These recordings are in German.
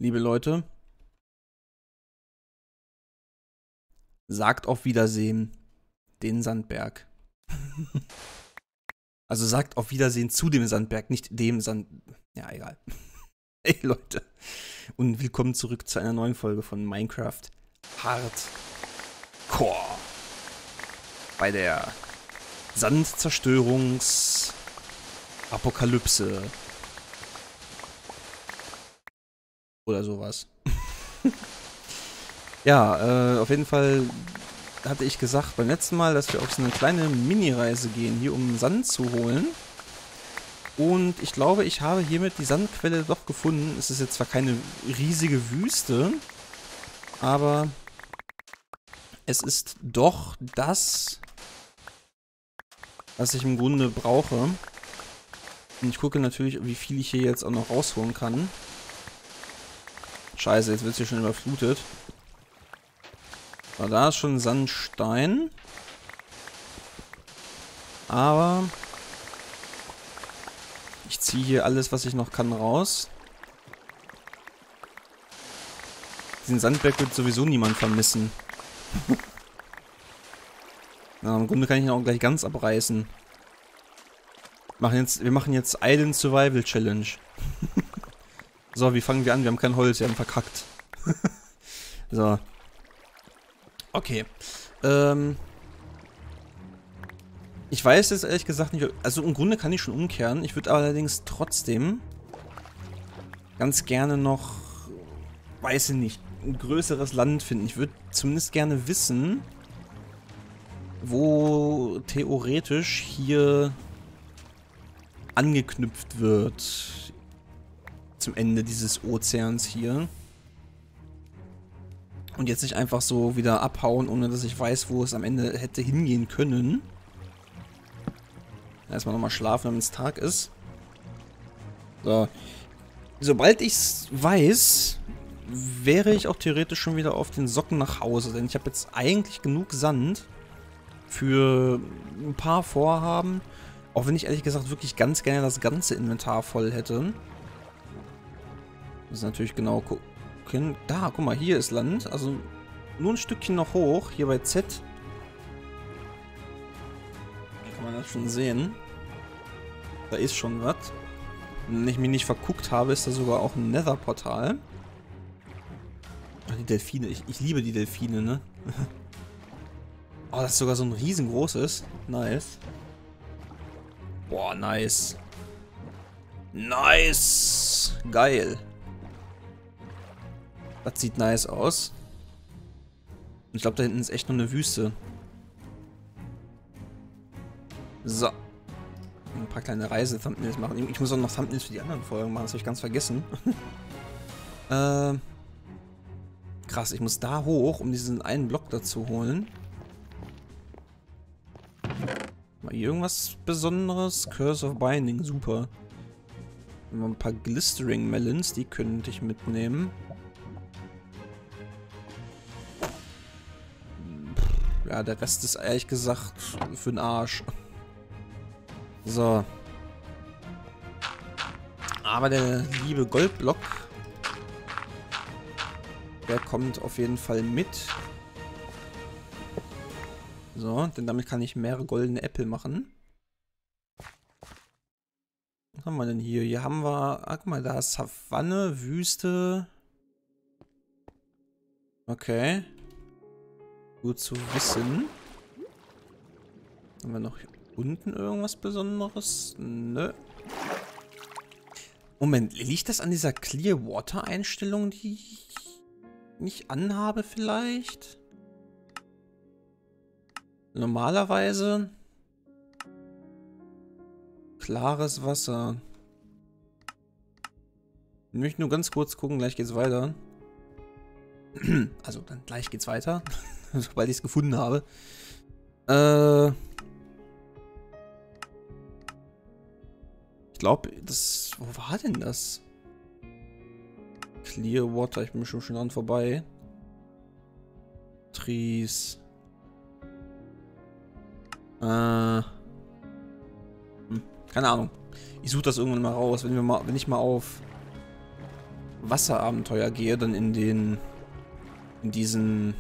liebe Leute, sagt auf Wiedersehen den Sandberg. Also sagt auf Wiedersehen zu dem Sandberg, nicht dem Sand... Ja, egal. Hey Leute. Und willkommen zurück zu einer neuen Folge von Minecraft Hardcore. Bei der Sandzerstörungs-Apokalypse. Oder sowas. Ja, auf jeden Fall hatte ich gesagt beim letzten Mal, dass wir auf so eine kleine Mini-Reise gehen, hier um Sand zu holen. Und ich glaube, ich habe hiermit die Sandquelle doch gefunden. Es ist jetzt zwar keine riesige Wüste, aber es ist doch das, was ich im Grunde brauche. Und ich gucke natürlich, wie viel ich hier jetzt auch noch rausholen kann. Scheiße, jetzt wird es hier schon überflutet. So, da ist schon Sandstein. Aber ich ziehe hier alles, was ich noch kann, raus. Diesen Sandberg wird sowieso niemand vermissen. Na, im Grunde kann ich ihn auch gleich ganz abreißen. Wir machen jetzt Island Survival Challenge. So, wie fangen wir an? Wir haben kein Holz, wir haben verkackt. So. Okay. Ich weiß jetzt ehrlich gesagt nicht, also im Grunde kann ich schon umkehren. Ich würde allerdings trotzdem ganz gerne noch, weiß ich nicht, ein größeres Land finden. Ich würde zumindest gerne wissen, wo theoretisch hier angeknüpft wird zum Ende dieses Ozeans hier. Und jetzt nicht einfach so wieder abhauen, ohne dass ich weiß, wo es am Ende hätte hingehen können. Erstmal nochmal schlafen, wenn es Tag ist. So. Sobald ich es weiß, wäre ich auch theoretisch schon wieder auf den Socken nach Hause. Denn ich habe jetzt eigentlich genug Sand für ein paar Vorhaben. Auch wenn ich ehrlich gesagt wirklich ganz gerne das ganze Inventar voll hätte. Das ist natürlich genau gucken. Da, guck mal, hier ist Land. Also nur ein Stückchen noch hoch. Hier bei Z. Hier kann man das schon sehen. Da ist schon was. Wenn ich mich nicht verguckt habe, ist da sogar auch ein Nether-Portal. Ach, die Delfine. Ich liebe die Delfine, ne? Oh, das ist sogar so ein riesengroßes. Nice. Boah, nice. Nice. Geil. Das sieht nice aus. Und ich glaube, da hinten ist echt nur eine Wüste. So. Ein paar kleine Reise-Thumbnails machen. Ich muss auch noch Thumbnails für die anderen Folgen machen. Das habe ich ganz vergessen. Krass, ich muss da hoch, um diesen einen Block dazu holen. Mal hier irgendwas Besonderes? Curse of Binding, super. Mal ein paar Glistering Melons, die könnte ich mitnehmen. Ja, der Rest ist ehrlich gesagt für den Arsch. So. Aber der liebe Goldblock, der kommt auf jeden Fall mit. So, denn damit kann ich mehrere goldene Äpfel machen. Was haben wir denn hier? Hier haben wir, guck mal, da ist Savanne, Wüste. Okay. Gut zu wissen. Haben wir noch hier unten irgendwas Besonderes? Nö. Moment, liegt das an dieser Clearwater-Einstellung, die ich nicht anhabe vielleicht? Normalerweise klares Wasser. Ich möchte nur ganz kurz gucken, gleich geht's weiter. Also, dann gleich geht's weiter. Sobald ich es gefunden habe. Ich glaube, das... Wo war denn das? Clearwater, ich bin schon dran vorbei. Trees. Keine Ahnung. Ich suche das irgendwann mal raus, wenn ich mal auf Wasserabenteuer gehe, dann in diesen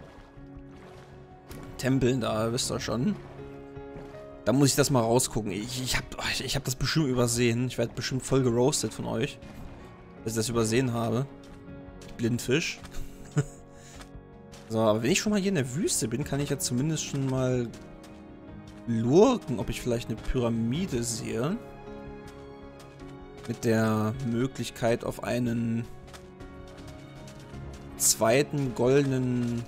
Tempeln da, wisst ihr schon. Da muss ich das mal rausgucken. Ich hab das bestimmt übersehen. Ich werde bestimmt voll geroastet von euch, dass ich das übersehen habe. Blindfisch. So, aber wenn ich schon mal hier in der Wüste bin, kann ich ja zumindest schon mal lurken, ob ich vielleicht eine Pyramide sehe. Mit der Möglichkeit auf einen zweiten goldenen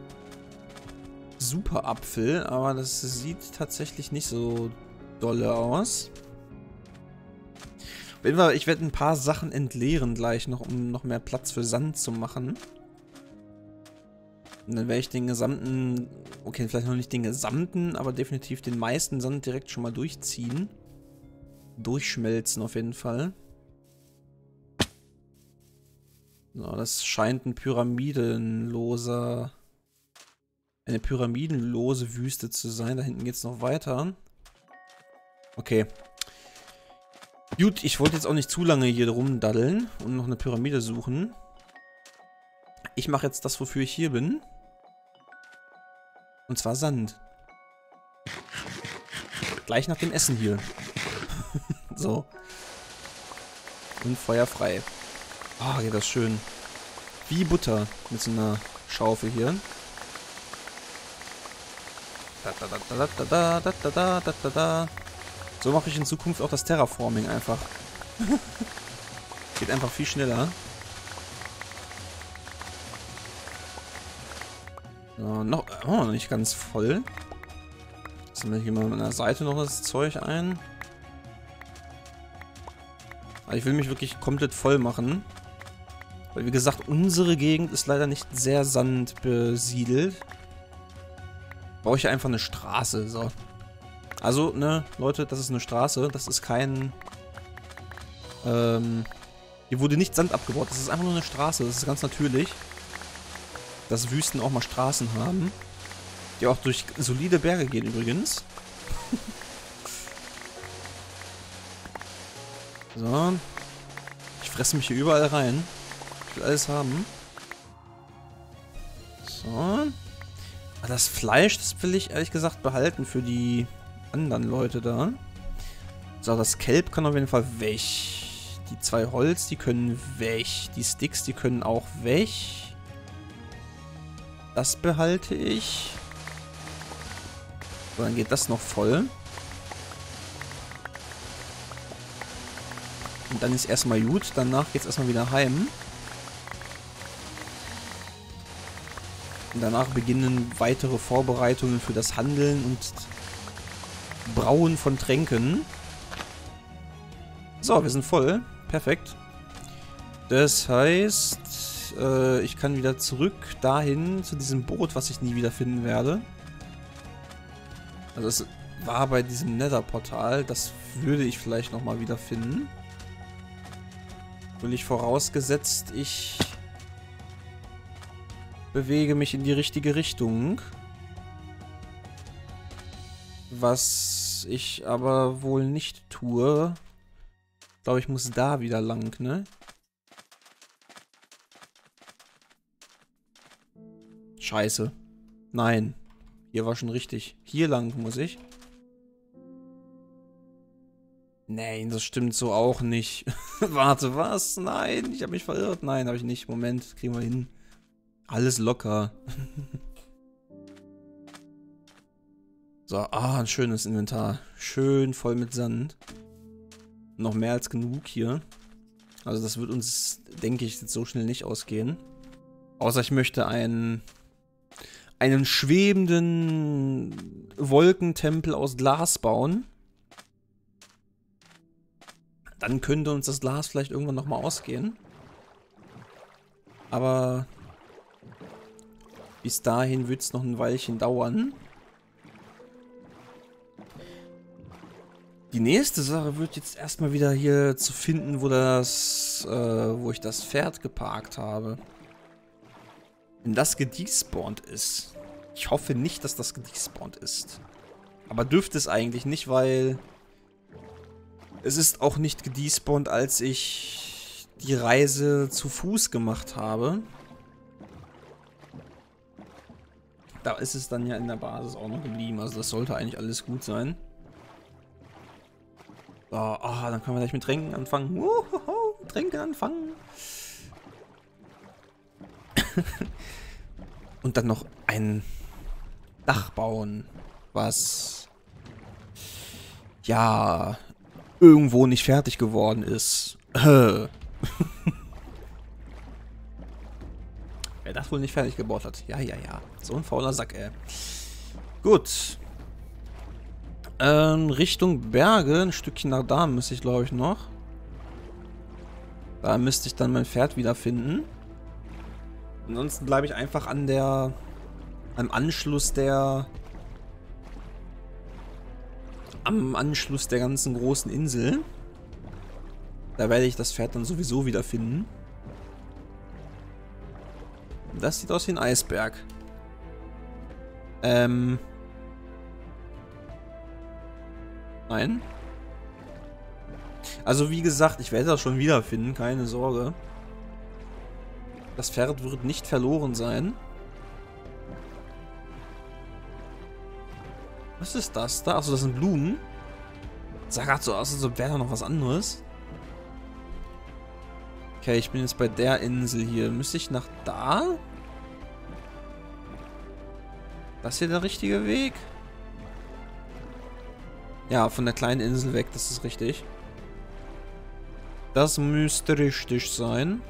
Superapfel, aber das sieht tatsächlich nicht so dolle aus. Auf jeden Fall, ich werde ein paar Sachen entleeren gleich noch, um noch mehr Platz für Sand zu machen. Und dann werde ich den gesamten, okay, vielleicht noch nicht den gesamten, aber definitiv den meisten Sand direkt schon mal durchziehen. Durchschmelzen auf jeden Fall. So, das scheint eine pyramidenlose Wüste zu sein. Da hinten geht es noch weiter. Okay. Gut, ich wollte jetzt auch nicht zu lange hier rumdaddeln und noch eine Pyramide suchen. Ich mache jetzt das, wofür ich hier bin. Und zwar Sand. Gleich nach dem Essen hier. So. Und Feuer frei. Oh, geht das schön. Wie Butter mit so einer Schaufel hier. So mache ich in Zukunft auch das Terraforming einfach. Geht einfach viel schneller. So, noch nicht ganz voll. Sammle ich hier mal an der Seite noch das Zeug ein. Aber ich will mich wirklich komplett voll machen. Weil, wie gesagt, unsere Gegend ist leider nicht sehr sandbesiedelt. Brauche ich einfach eine Straße, so. Also, ne, Leute, das ist eine Straße. Das ist kein... hier wurde nicht Sand abgebaut. Das ist einfach nur eine Straße. Das ist ganz natürlich, dass Wüsten auch mal Straßen haben. Die auch durch solide Berge gehen übrigens. So. Ich fresse mich hier überall rein. Ich will alles haben. So. Das Fleisch, das will ich ehrlich gesagt behalten für die anderen Leute da. So, das Kelb kann auf jeden Fall weg. Die 2 Holz, die können weg. Die Sticks, die können auch weg. Das behalte ich. So, dann geht das noch voll. Und dann ist erstmal gut. Danach geht es erstmal wieder heim. Und danach beginnen weitere Vorbereitungen für das Handeln und Brauen von Tränken. So, wir sind voll. Perfekt. Das heißt, ich kann wieder zurück dahin zu diesem Boot, was ich nie wieder finden werde. Also es war bei diesem Nether-Portal. Das würde ich vielleicht nochmal wieder finden. Will ich vorausgesetzt, ich bewege mich in die richtige Richtung. Was ich aber wohl nicht tue. Ich glaube, ich muss da wieder lang, ne? Scheiße. Nein. Hier war schon richtig. Hier lang muss ich. Nein, das stimmt so auch nicht. Warte, was? Nein, ich habe mich verirrt. Nein, habe ich nicht. Moment, kriegen wir hin. Alles locker. So, ein schönes Inventar. Schön voll mit Sand. Noch mehr als genug hier. Also das wird uns, denke ich, jetzt so schnell nicht ausgehen. Außer ich möchte einen schwebenden Wolkentempel aus Glas bauen. Dann könnte uns das Glas vielleicht irgendwann nochmal ausgehen. Aber bis dahin wird es noch ein Weilchen dauern. Die nächste Sache wird jetzt erstmal wieder hier zu finden, wo ich das Pferd geparkt habe. Wenn das gedespawnt ist. Ich hoffe nicht, dass das gedespawnt ist. Aber dürfte es eigentlich nicht, weil es ist auch nicht gedespawnt, als ich die Reise zu Fuß gemacht habe. Da ist es dann ja in der Basis auch noch geblieben. Also das sollte eigentlich alles gut sein. So, dann können wir gleich mit Tränken anfangen. Uhuhu, Tränken anfangen. Und dann noch ein Dach bauen, was ja irgendwo nicht fertig geworden ist. Wer das wohl nicht fertig gebaut hat. Ja. So ein fauler Sack, ey. Gut. Richtung Berge, ein Stückchen nach da müsste ich, glaube ich, noch. Da müsste ich dann mein Pferd wiederfinden. Ansonsten bleibe ich einfach am Anschluss der ganzen großen Insel. Da werde ich das Pferd dann sowieso wiederfinden. Das sieht aus wie ein Eisberg. Nein. Also wie gesagt, ich werde das schon wiederfinden, keine Sorge. Das Pferd wird nicht verloren sein. Was ist das da? Achso, das sind Blumen. Das sah gerade so aus, als wäre da noch was anderes. Okay, ich bin jetzt bei der Insel hier. Müsste ich nach da? Das hier der richtige Weg? Ja, von der kleinen Insel weg, das ist richtig. Das müsste richtig sein.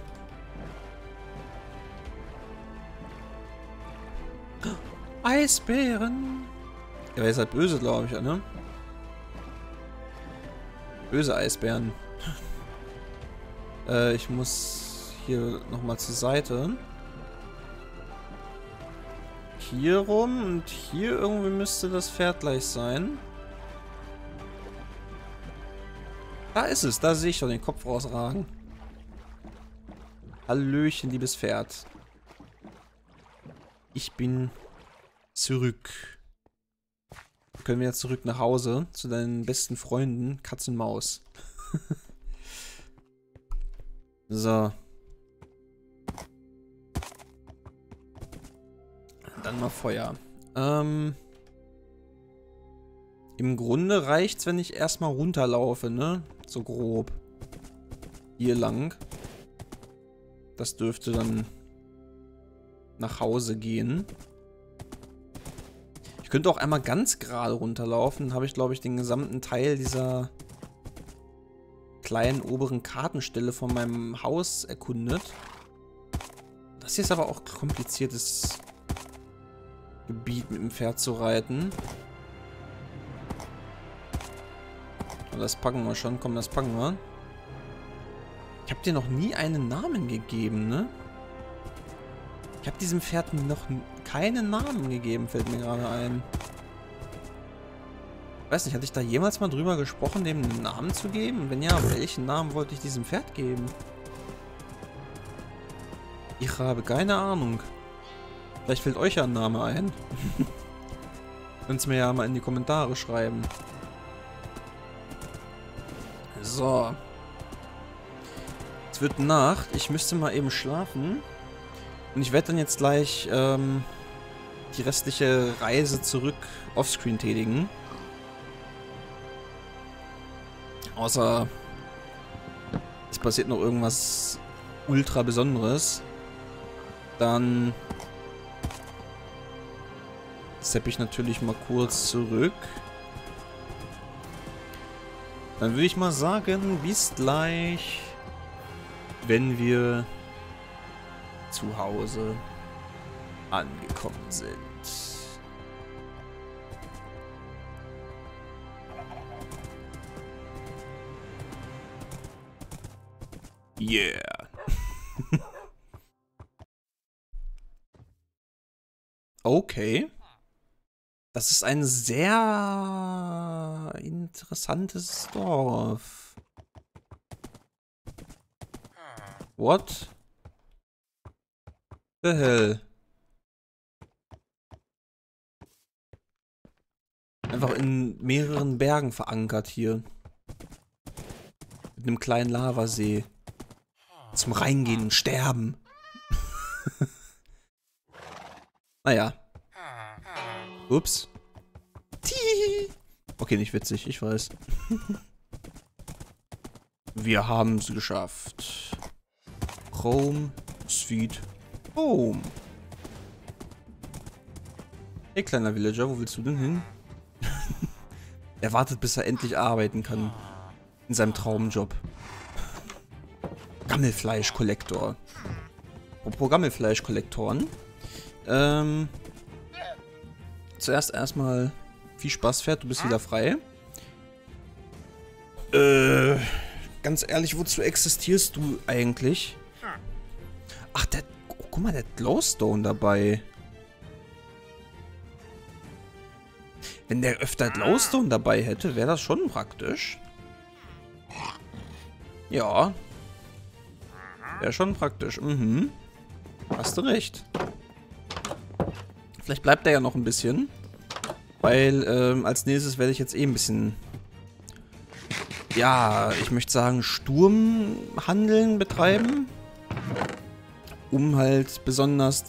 Eisbären! Ja, ihr seid böse, glaube ich, ne? Böse Eisbären. Ich muss hier nochmal zur Seite. Hier rum und hier irgendwie müsste das Pferd gleich sein. Da ist es, da sehe ich doch den Kopf rausragen. Hallöchen, liebes Pferd. Ich bin zurück. Können wir jetzt zurück nach Hause zu deinen besten Freunden, Katz und Maus. So. Dann mal Feuer. Im Grunde reicht's, wenn ich erstmal runterlaufe, ne? So grob. Hier lang. Das dürfte dann nach Hause gehen. Ich könnte auch einmal ganz gerade runterlaufen. Dann habe ich, glaube ich, den gesamten Teil dieser kleinen oberen Kartenstelle von meinem Haus erkundet. Das hier ist aber auch ein kompliziertes Gebiet mit dem Pferd zu reiten. Aber das packen wir schon. Komm, das packen wir. Ich habe dir noch nie einen Namen gegeben, ne? Ich habe diesem Pferd noch keinen Namen gegeben, fällt mir gerade ein. Ich weiß nicht, hatte ich da jemals mal drüber gesprochen, dem einen Namen zu geben? Und wenn ja, welchen Namen wollte ich diesem Pferd geben? Ich habe keine Ahnung. Vielleicht fällt euch ja ein Name ein. Könnt ihr mir ja mal in die Kommentare schreiben. So. Es wird Nacht. Ich müsste mal eben schlafen. Und ich werde dann jetzt gleich die restliche Reise zurück offscreen tätigen. Außer es passiert noch irgendwas ultra Besonderes. Dann steppe ich natürlich mal kurz zurück. Dann würde ich mal sagen, bis gleich, wenn wir zu Hause angekommen sind. Yeah. Okay. Das ist ein sehr interessantes Dorf. What the hell? Einfach in mehreren Bergen verankert hier. Mit einem kleinen Lavasee. Zum Reingehen und Sterben. Naja. Ups. Okay, nicht witzig, ich weiß. Wir haben es geschafft. Home, Sweet Home. Hey, kleiner Villager, wo willst du denn hin? Er wartet, bis er endlich arbeiten kann. In seinem Traumjob. Gammelfleisch-Kollektor. Apropos Gammelfleisch-Kollektoren. Zuerst erstmal viel Spaß, Pferd, du bist wieder frei. Ganz ehrlich, wozu existierst du eigentlich? Ach, guck mal, der hat Glowstone dabei. Wenn der öfter Glowstone dabei hätte, wäre das schon praktisch. Ja. Wäre schon praktisch. Mhm. Hast du recht. Vielleicht bleibt er ja noch ein bisschen. Weil als nächstes werde ich jetzt eh ein bisschen... Ja, ich möchte sagen, Sturmhandeln betreiben. Um halt besonders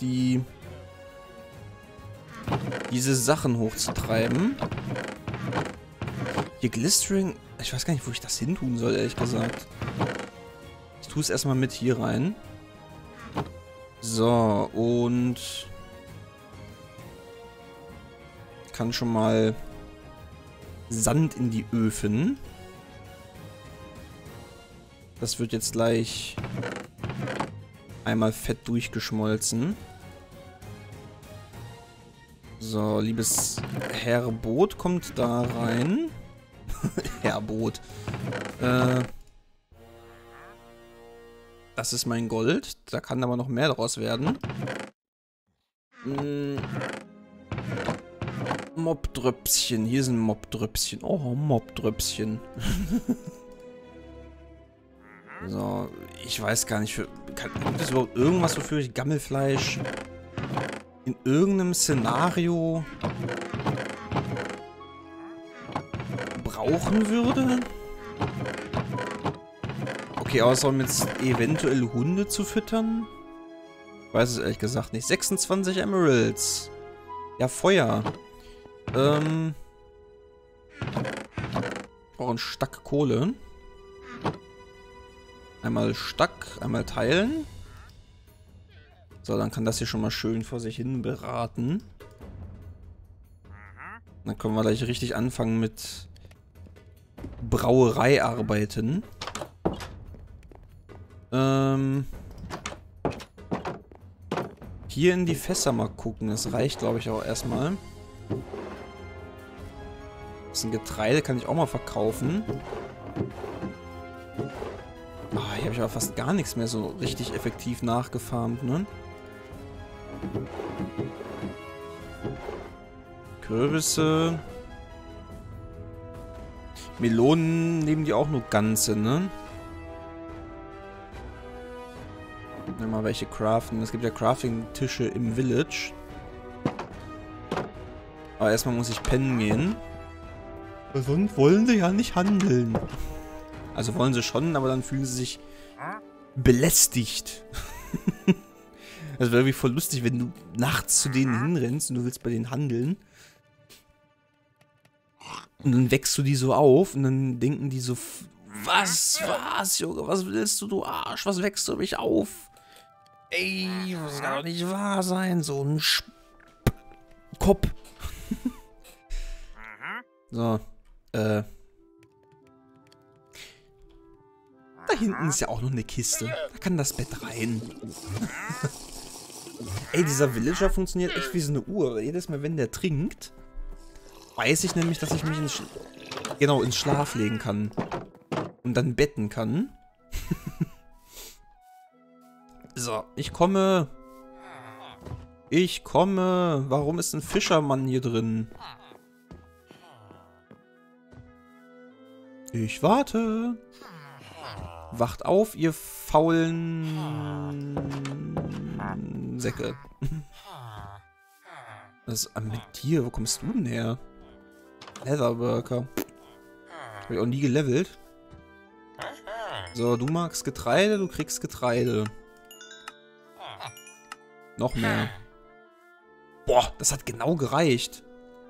diese Sachen hochzutreiben. Hier Glistering... Ich weiß gar nicht, wo ich das hin tun soll, ehrlich gesagt. Ich tue es erstmal mit hier rein. So, und... kann schon mal Sand in die Öfen. Das wird jetzt gleich einmal fett durchgeschmolzen. So, liebes Herr Boot kommt da rein. Herr Boot. Das ist mein Gold. Da kann aber noch mehr daraus werden. Mobdröpschen. Hier sind Mobdröpschen. Oh, Mobdröpschen. So, ich weiß gar nicht, gibt es überhaupt irgendwas, wofür ich Gammelfleisch in irgendeinem Szenario brauchen würde? Okay, außer um jetzt eventuell Hunde zu füttern? Ich weiß es ehrlich gesagt nicht. 26 Emeralds. Ja, Feuer. Ich brauche einen Stack Kohle. Einmal Stack, einmal teilen. So, dann kann das hier schon mal schön vor sich hin beraten. Dann können wir gleich richtig anfangen mit Brauerei arbeiten. Hier in die Fässer mal gucken. Das reicht, glaube ich, auch erstmal. Das ist ein Getreide, kann ich auch mal verkaufen. Ah, hier habe ich aber fast gar nichts mehr so richtig effektiv nachgefarmt, ne? Kürbisse. Melonen nehmen die auch nur ganze, ne? Mal welche craften. Es gibt ja Crafting-Tische im Village. Aber erstmal muss ich pennen gehen. Weil sonst wollen sie ja nicht handeln. Also wollen sie schon, aber dann fühlen sie sich belästigt. Das wäre irgendwie voll lustig, wenn du nachts zu denen hinrennst und du willst bei denen handeln. Und dann wächst du die so auf und dann denken die so, was, Junge, was willst du, du Arsch, was wächst du mich auf? Ey, das kann doch nicht wahr sein, so ein Kopf. So, da hinten ist ja auch noch eine Kiste. Da kann das Bett rein. Ey, dieser Villager funktioniert echt wie so eine Uhr. Weil jedes Mal, wenn der trinkt, weiß ich nämlich, dass ich mich ins Schlaf legen kann. Und dann betten kann. So, ich komme. Ich komme. Warum ist ein Fischermann hier drin? Ich warte. Wacht auf, ihr faulen Säcke. Was ist mit dir? Wo kommst du denn her? Leatherworker. Hab ich auch nie gelevelt. So, du magst Getreide, du kriegst Getreide. Noch mehr. Boah, das hat genau gereicht.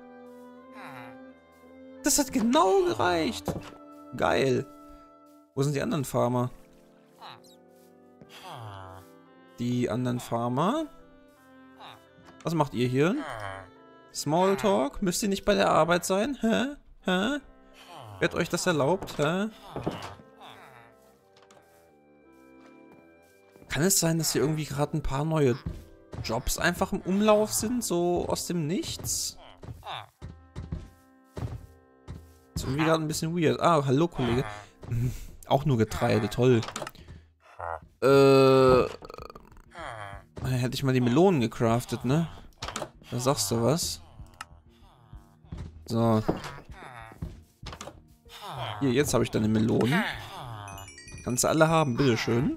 Das hat genau gereicht. Geil. Wo sind die anderen Farmer? Die anderen Farmer? Was macht ihr hier? Smalltalk? Müsst ihr nicht bei der Arbeit sein? Hä? Hä? Wird euch das erlaubt? Hä? Kann es sein, dass hier irgendwie gerade ein paar neue Jobs einfach im Umlauf sind? So aus dem Nichts? Ist irgendwie gerade ein bisschen weird. Ah, hallo Kollege. Auch nur Getreide, toll. Hätte ich mal die Melonen gecraftet, ne? Da sagst du was. So. Hier, jetzt habe ich deine Melonen. Kannst du alle haben, bitteschön.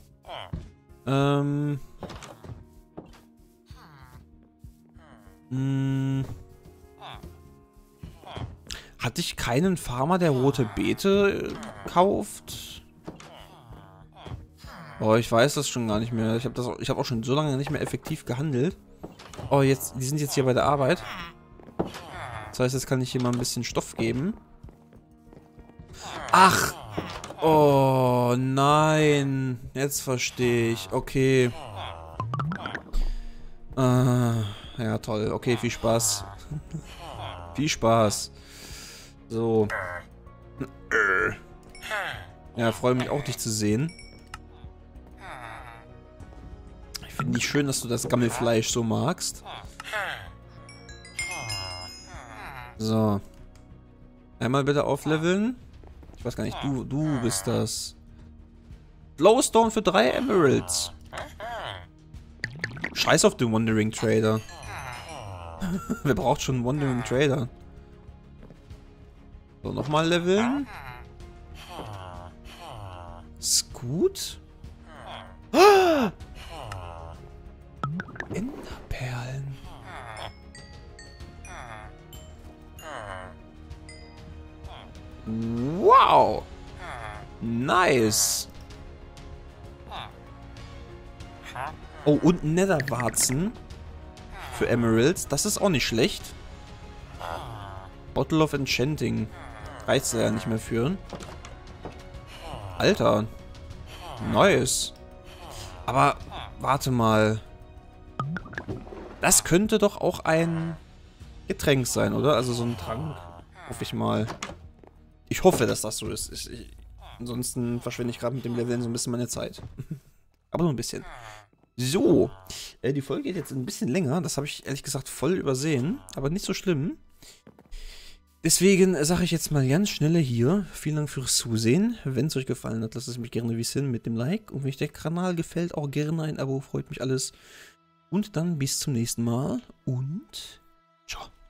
Hatte ich keinen Farmer, der rote Beete kauft? Oh, ich weiß das schon gar nicht mehr. Ich habe auch schon so lange nicht mehr effektiv gehandelt. Oh, jetzt, die sind jetzt hier bei der Arbeit. Das heißt, jetzt kann ich hier mal ein bisschen Stoff geben. Ach! Oh, nein. Jetzt verstehe ich. Okay. Ja, toll. Okay, viel Spaß. Viel Spaß. So. Ja, freue mich auch, dich zu sehen. Ich finde nicht schön, dass du das Gammelfleisch so magst. So. Einmal bitte aufleveln. Ich weiß gar nicht, du bist das. Glowstone für 3 Emeralds. Scheiß auf den Wandering Trader. Wer braucht schon einen Wandering Trader? So, nochmal leveln. Scoot? Enderperlen. Wow. Nice. Oh, und Netherwarzen für Emeralds. Das ist auch nicht schlecht. Bottle of Enchanting. Reicht's ja nicht mehr für. Alter. Nice. Aber, warte mal. Das könnte doch auch ein Getränk sein, oder? Also so ein Trank. Hoffe ich mal. Ich hoffe, dass das so ist. Ansonsten verschwende ich gerade mit dem Leveln so ein bisschen meine Zeit. Aber nur ein bisschen. So. Die Folge geht jetzt ein bisschen länger. Das habe ich ehrlich gesagt voll übersehen. Aber nicht so schlimm. Deswegen sage ich jetzt mal ganz schnell hier. Vielen Dank fürs Zusehen. Wenn es euch gefallen hat, lasst es mich gerne wissen mit dem Like. Und wenn euch der Kanal gefällt, auch gerne ein Abo. Freut mich alles. Und dann bis zum nächsten Mal. Und ciao.